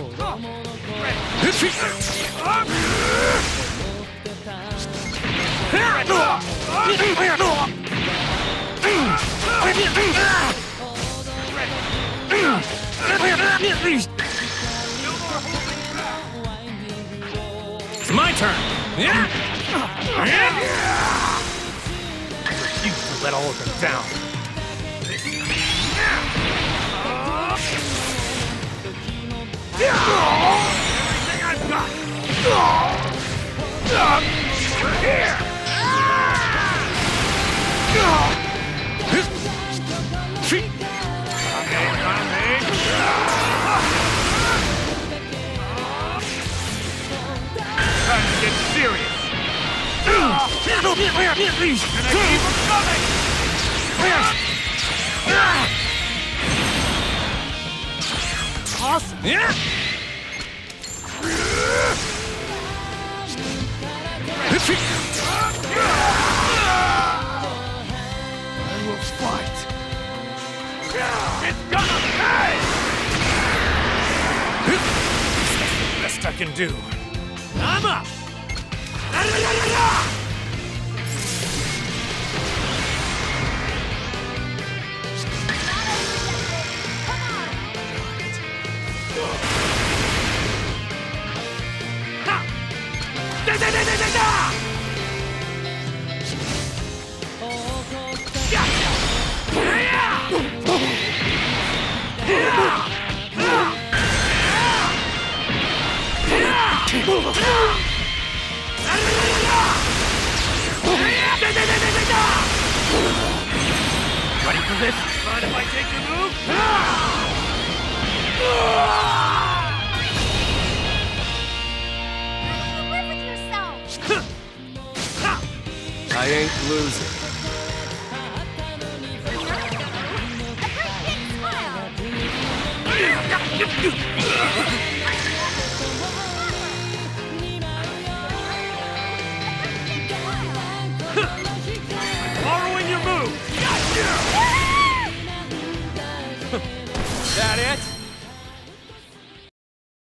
It's my turn. I refuse to let all of them down. Everything I've got. Here. Time to get serious. And I keep them coming. Awesome. I will fight. It's gonna pay! That's the best I can do. I'm up! Ready for this? Mind if I take your move? Live with yourself. I ain't losing. A great big smile. Borrowing your move! That it?